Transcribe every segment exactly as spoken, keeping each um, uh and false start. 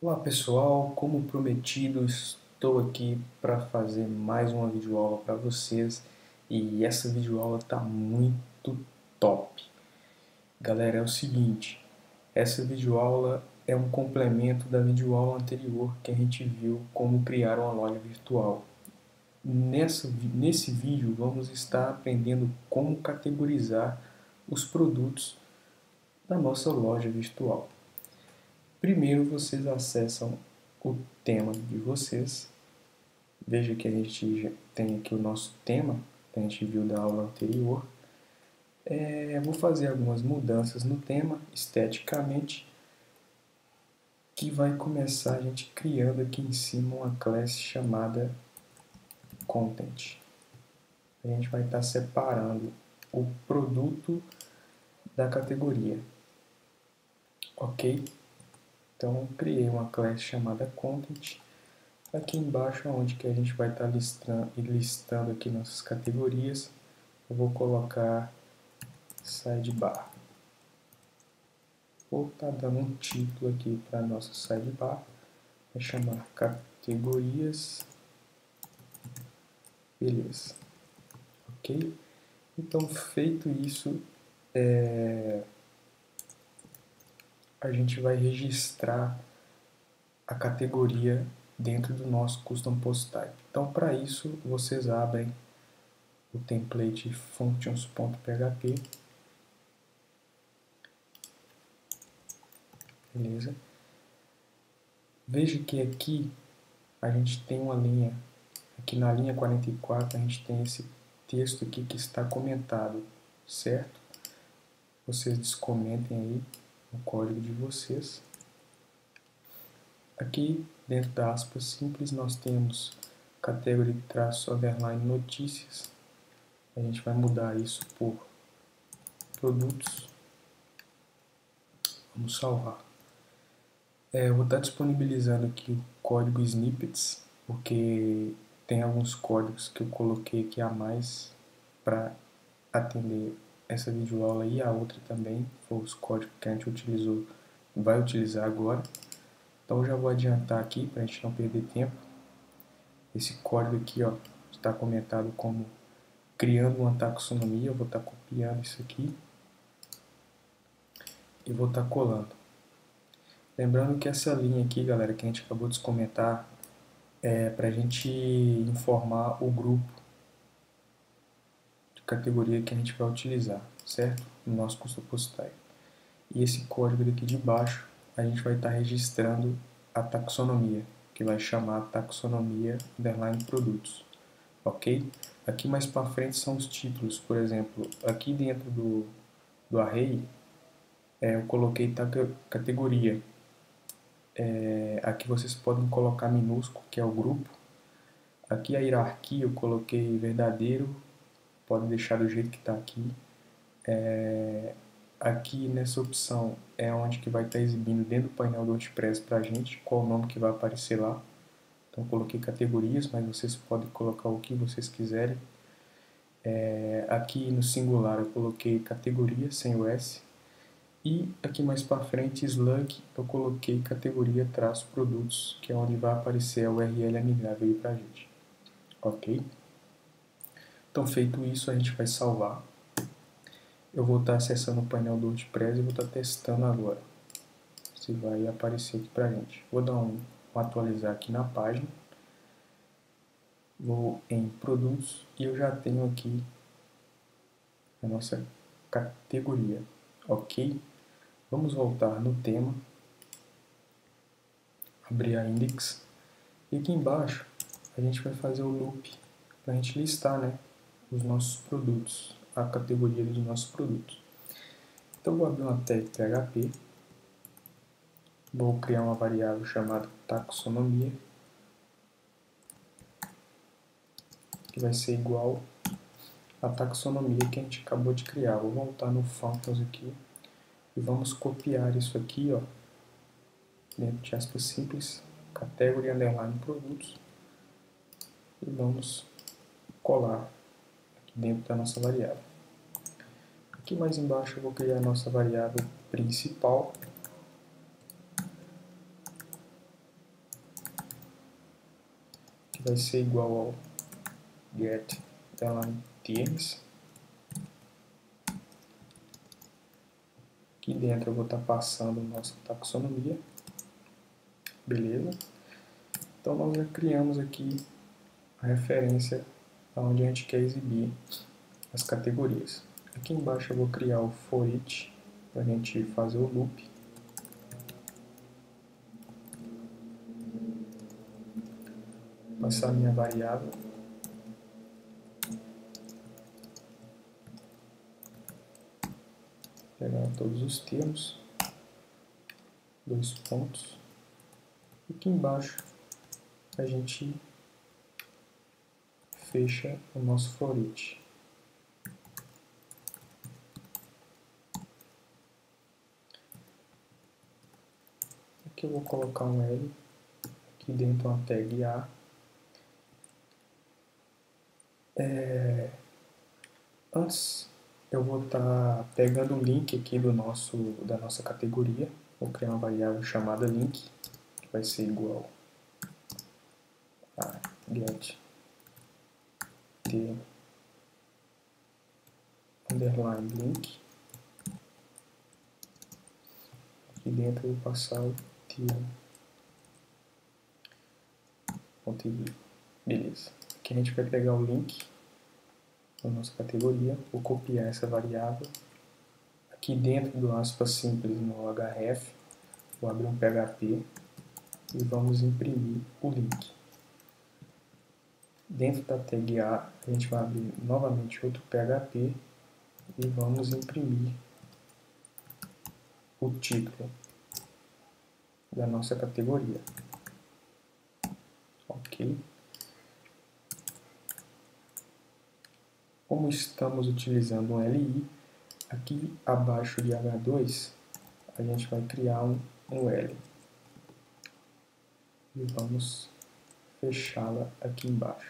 Olá pessoal, como prometido, estou aqui para fazer mais uma videoaula para vocês e essa videoaula está muito top. Galera, é o seguinte, essa videoaula é um complemento da videoaula anterior que a gente viu como criar uma loja virtual. Nessa, nesse vídeo vamos estar aprendendo como categorizar os produtos da nossa loja virtual. Primeiro vocês acessam o tema de vocês. Veja que a gente já tem aqui o nosso tema, que a gente viu da aula anterior. É, vou fazer algumas mudanças no tema, esteticamente, que vai começar a gente criando aqui em cima uma classe chamada Content. A gente vai estar separando o produto da categoria. Ok? Então, criei uma classe chamada Content. Aqui embaixo, onde que a gente vai estar listando, listando aqui nossas categorias, eu vou colocar sidebar. Vou estar dando um título aqui para a nossa sidebar, vai chamar categorias, beleza, ok? Então, feito isso, é, a gente vai registrar a categoria dentro do nosso Custom Post Type. Então, para isso, vocês abrem o template functions.php, beleza? Veja que aqui a gente tem uma linha, aqui na linha quarenta e quatro a gente tem esse texto aqui que está comentado, certo? Vocês descomentem aí o código de vocês. Aqui dentro da aspas simples nós temos category traço underline notícias. A gente vai mudar isso por produtos. Vamos salvar. É, eu vou estar disponibilizando aqui o código snippets, porque tem alguns códigos que eu coloquei aqui a mais para atender essa videoaula e a outra também, foi os códigos que a gente utilizou, vai utilizar agora. Então eu já vou adiantar aqui para a gente não perder tempo. Esse código aqui, ó, está comentado como criando uma taxonomia. Eu vou estar copiando isso aqui e vou estar colando. Lembrando que essa linha aqui, galera, que a gente acabou de comentar, é para a gente informar o grupo de categoria que a gente vai utilizar, certo? No nosso Custom Post Type. E esse código daqui de baixo, a gente vai estar registrando a taxonomia, que vai chamar taxonomia underline produtos, ok? Aqui mais para frente são os títulos, por exemplo, aqui dentro do, do array, é, eu coloquei categoria. É, aqui vocês podem colocar minúsculo, que é o grupo. Aqui a hierarquia eu coloquei verdadeiro, pode deixar do jeito que está aqui. É, aqui nessa opção é onde que vai estar exibindo dentro do painel do WordPress para a gente qual o nome que vai aparecer lá. Então coloquei categorias, mas vocês podem colocar o que vocês quiserem. É, aqui no singular eu coloquei categoria sem o S. E aqui mais para frente, slug, eu coloquei categoria traço produtos, que é onde vai aparecer a U R L amigável aí para a gente. Ok? Então, feito isso, a gente vai salvar. Eu vou estar acessando o painel do WordPress e vou estar testando agora. Se vai aparecer aqui para a gente. Vou dar um, um atualizar aqui na página. Vou em produtos e eu já tenho aqui a nossa categoria. Ok? Vamos voltar no tema, abrir a index, e aqui embaixo a gente vai fazer o loop para a gente listar, né, os nossos produtos, a categoria dos nossos produtos. Então vou abrir uma tag P H P, vou criar uma variável chamada taxonomia, que vai ser igual à taxonomia que a gente acabou de criar. Vou voltar no functions aqui e vamos copiar isso aqui, ó, dentro de aspas simples, category underline produtos, e vamos colar aqui dentro da nossa variável. Aqui mais embaixo eu vou criar a nossa variável principal, vai ser igual ao get terms. Aqui dentro eu vou estar passando nossa taxonomia. Beleza? Então nós já criamos aqui a referência aonde a gente quer exibir as categorias. Aqui embaixo eu vou criar o for each para a gente fazer o loop. Passar a minha variável. Pegar todos os termos. Dois pontos. E aqui embaixo a gente fecha o nosso for each. Aqui eu vou colocar um L, aqui dentro uma tag A. É, antes eu vou estar tá pegando o link aqui do nosso, da nossa categoria. Vou criar uma variável chamada link, que vai ser igual a get t underline link. Aqui dentro eu vou passar o t.id. Beleza. Aqui a gente vai pegar o link da nossa categoria, vou copiar essa variável. Aqui dentro do aspas simples no href, vou abrir um P H P e vamos imprimir o link. Dentro da tag A, a gente vai abrir novamente outro P H P e vamos imprimir o título da nossa categoria. Ok. Como estamos utilizando um L I, aqui abaixo de H dois, a gente vai criar um, um L. E vamos fechá-la aqui embaixo.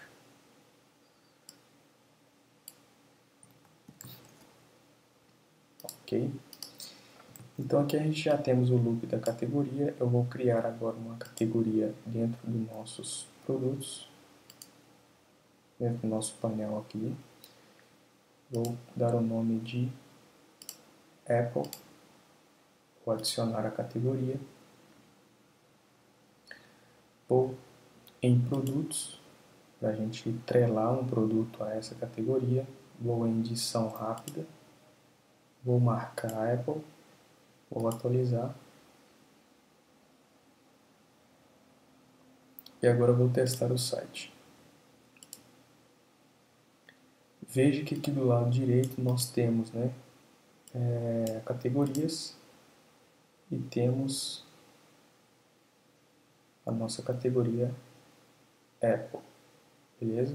Ok? Então aqui a gente já temos o loop da categoria. Eu vou criar agora uma categoria dentro dos nossos produtos. Dentro do nosso painel aqui. Vou dar o nome de Apple. Vou adicionar a categoria. Vou em produtos, para a gente trelar um produto a essa categoria. Vou em edição rápida. Vou marcar Apple. Vou atualizar. E agora eu vou testar o site. Veja que aqui do lado direito nós temos, né, é, categorias e temos a nossa categoria Apple, beleza?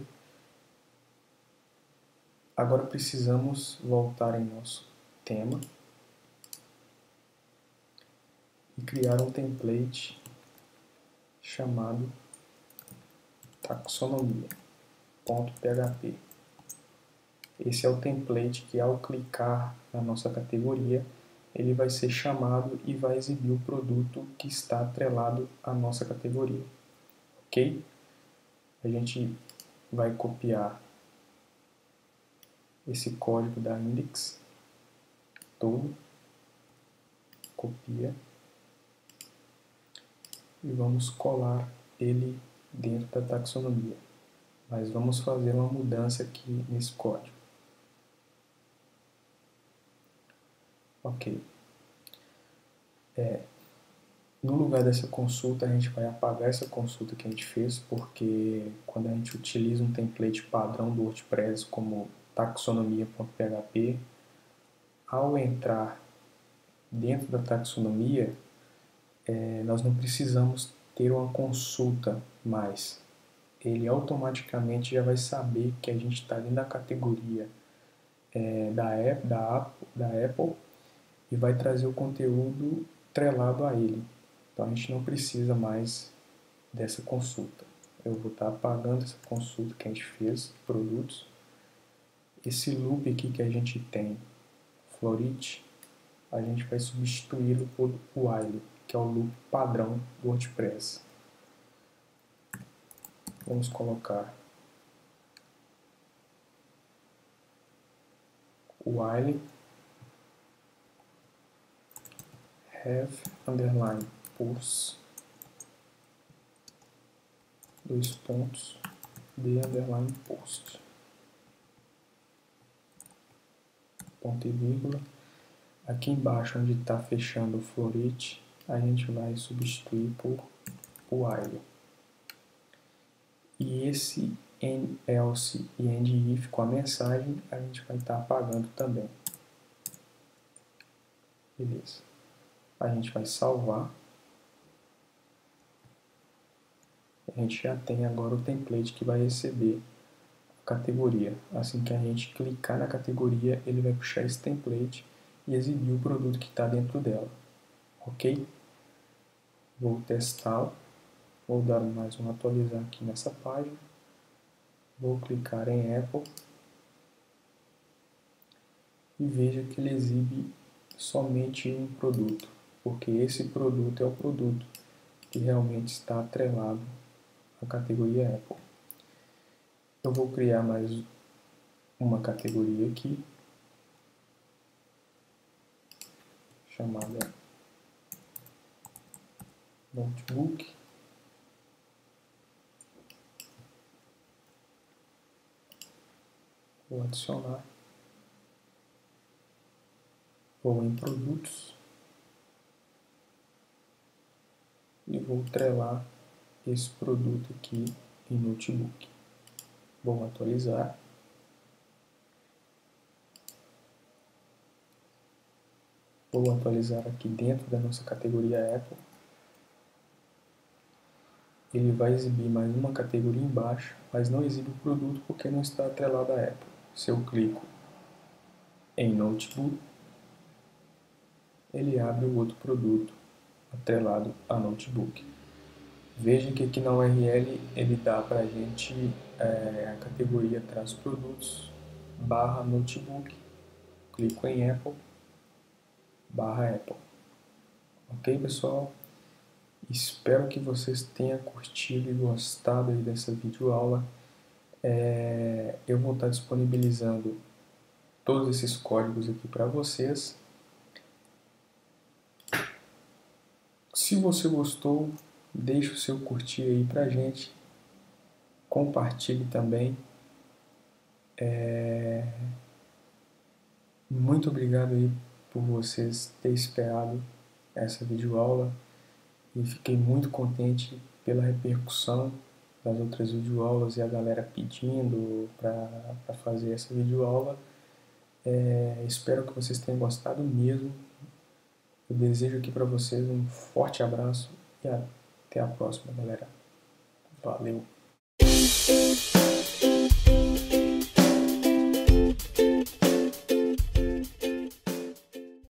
Agora precisamos voltar em nosso tema e criar um template chamado taxonomia.php. Esse é o template que, ao clicar na nossa categoria, ele vai ser chamado e vai exibir o produto que está atrelado à nossa categoria. Ok? A gente vai copiar esse código da index todo. Copia. E vamos colar ele dentro da taxonomia. Mas vamos fazer uma mudança aqui nesse código. Ok. É, no lugar dessa consulta, a gente vai apagar essa consulta que a gente fez, porque quando a gente utiliza um template padrão do WordPress como taxonomia.php, ao entrar dentro da taxonomia, é, nós não precisamos ter uma consulta mais. Ele automaticamente já vai saber que a gente está dentro da categoria é, da, Apple, da, da Apple e vai trazer o conteúdo trelado a ele. Então a gente não precisa mais dessa consulta. Eu vou estar apagando essa consulta que a gente fez, produtos. Esse loop aqui que a gente tem, for each, a gente vai substituí-lo por while, que é o loop padrão do WordPress. vamos colocar while have underline posts, dois pontos, de underline post, ponto e vírgula. Aqui embaixo, onde está fechando o florete, a gente vai substituir por while. E esse end, else e end if com a mensagem, a gente vai estar apagando também. Beleza. A gente vai salvar. A gente já tem agora o template que vai receber a categoria. Assim que a gente clicar na categoria, ele vai puxar esse template e exibir o produto que está dentro dela. Ok? Vou testá-lo. Vou dar mais um atualizar aqui nessa página. Vou clicar em Apple. E veja que ele exibe somente um produto, porque esse produto é o produto que realmente está atrelado à categoria Apple. Eu vou criar mais uma categoria aqui, chamada Notebook. Vou adicionar. Vou em Produtos. E vou trelar esse produto aqui em Notebook. Vou atualizar. Vou atualizar aqui dentro da nossa categoria Apple. Ele vai exibir mais uma categoria embaixo, mas não exibe o produto porque não está atrelado à Apple. Se eu clico em Notebook, ele abre o outro produto atrelado a Notebook. Veja que aqui na U R L ele dá para a gente é, a categoria traz produtos barra Notebook. Clico em Apple barra Apple. Ok, pessoal? Espero que vocês tenham curtido e gostado aí dessa videoaula. É, eu vou estar disponibilizando todos esses códigos aqui para vocês. Se você gostou, deixe o seu curtir aí pra gente. Compartilhe também. É... Muito obrigado aí por vocês terem esperado essa videoaula. E fiquei muito contente pela repercussão das outras videoaulas e a galera pedindo para fazer essa videoaula. É, espero que vocês tenham gostado mesmo. Eu desejo aqui para vocês um forte abraço e até a próxima, galera. Valeu!